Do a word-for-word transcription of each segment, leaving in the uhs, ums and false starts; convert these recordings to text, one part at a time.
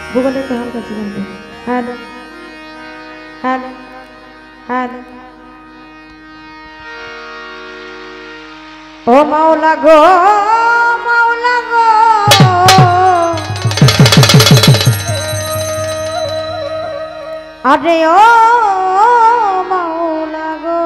গুগলে তো হালকা ছিলেন। Hello hello hello. ও মাওলা গো মাওলা গো, আরে ও মাওলা গো,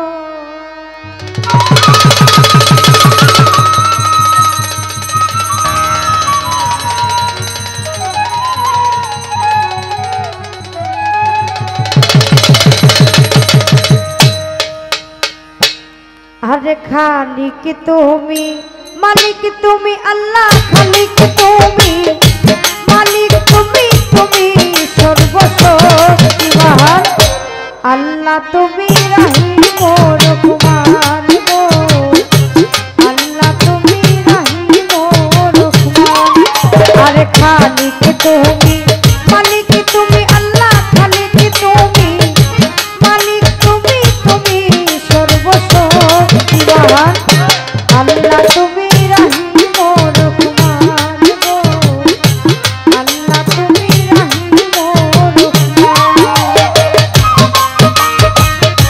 আরে খালিক তুমি মালিক তুমি আল্লাহ, খালিক তুমি মালিক তুমি, তুমি সর্বশক্তিমান আল্লাহ, তুমি রহিম রহমান গো, আল্লাহ তুমি রহিম রহমান। আরে খালিক তুমি মালিক তুমি আল্লাহ, খালিক তুমি মালিক তুমি, তুমি সর্বশক্তিমান আল্লাহ, তুমি রহিম রহমান গো, আল্লাহ তুমি রহিম রহমান।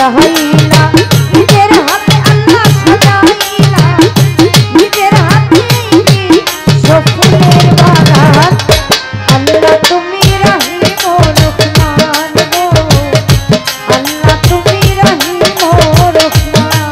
সাজাইলা নিজের হাতে আল্লাহ সাজাইলা নিজের হাতে সফলের বাগান আল্লাহ তুমি রহিম ও রহমান গো আল্লাহ তুমি রহিম ও রহমান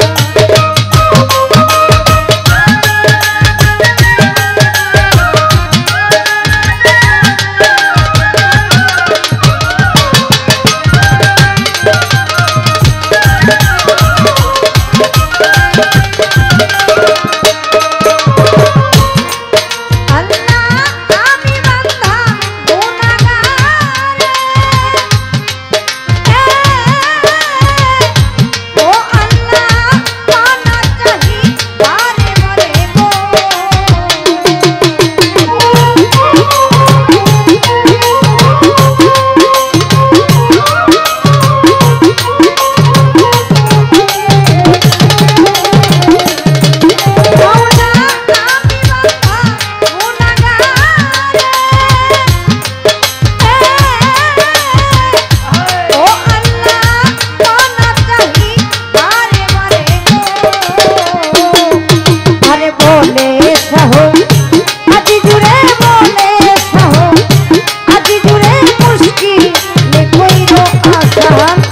আসান